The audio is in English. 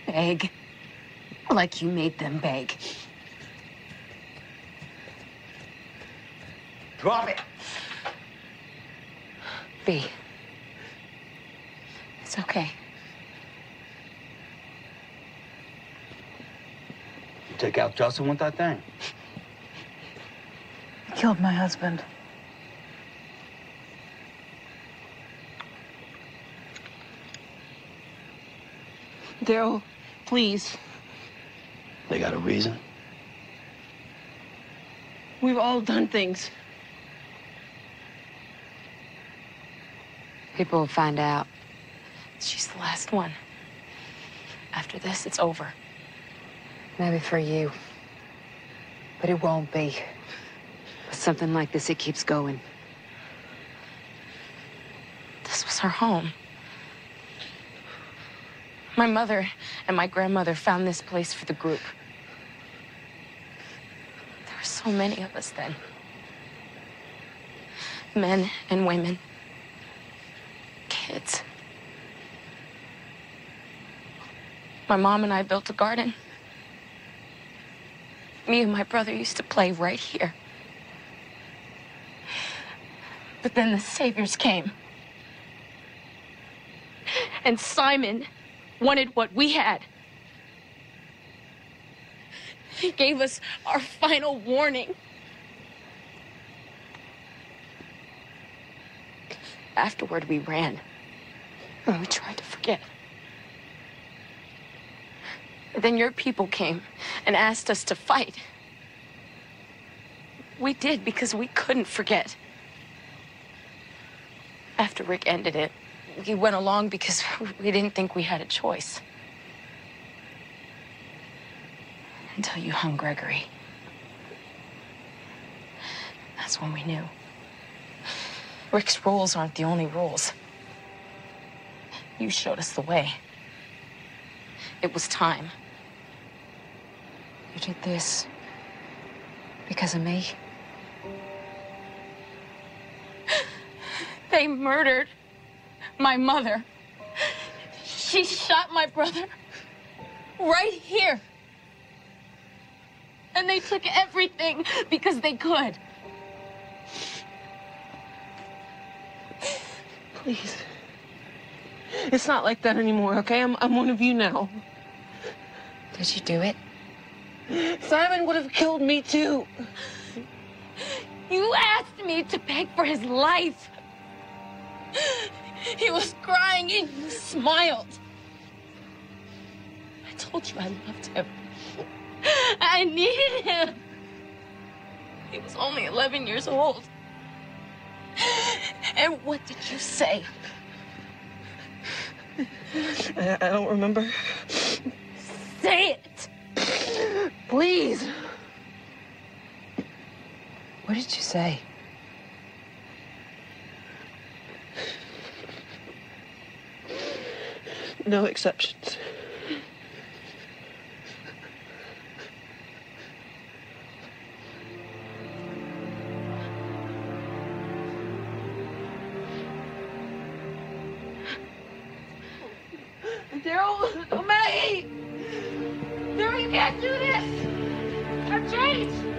beg like you made them beg. Drop it. B. It's okay. You take out Justin with that thing? He killed my husband. Daryl, please. They got a reason? We've all done things. People will find out. She's the last one. After this, it's over. Maybe for you. But it won't be. With something like this, it keeps going. This was our home. My mother and my grandmother found this place for the group. There were so many of us then. Men and women. Kids. My mom and I built a garden. Me and my brother used to play right here. But then the saviors came. And Simon wanted what we had. He gave us our final warning. Afterward, we ran. And we tried to forget. But then your people came and asked us to fight. We did because we couldn't forget. After Rick ended it, we went along because we didn't think we had a choice. Until you hung Gregory. That's when we knew. Rick's rules aren't the only rules. You showed us the way. It was time. You did this because of me. They murdered my mother. She shot my brother right here. And they took everything because they could. Please. It's not like that anymore, okay? I'm one of you now. Did you do it? Simon would have killed me too. You asked me to beg for his life. He was crying and you smiled. I told you I loved him. I needed him. He was only 11 years old. And what did you say? I don't remember. Say it! Please. What did you say? No exceptions. Daryl, Maggie! Daryl, you can't do this! I've changed!